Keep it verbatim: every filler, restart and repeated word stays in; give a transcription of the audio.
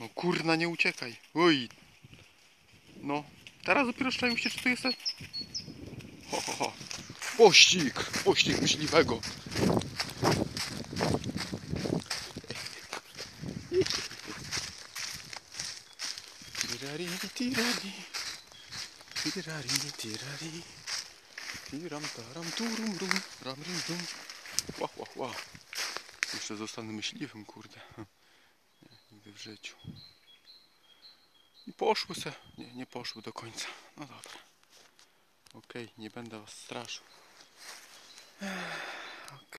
No kurna, nie uciekaj. Oj. No, teraz dopiero szczaił się, czy tu jest ten... Ho, ho, ho. Pościg, pościg myśliwego. Tirari, tirari. Tirari, tirari. Tiram, taram, turum, rum. Ram, rim, rum. Ła, ła, ła. Jeszcze zostanę myśliwym, kurde. Nie, nigdy w życiu. I poszły se. Nie, nie poszły do końca. No dobra. Okej, okay, nie będę was straszył.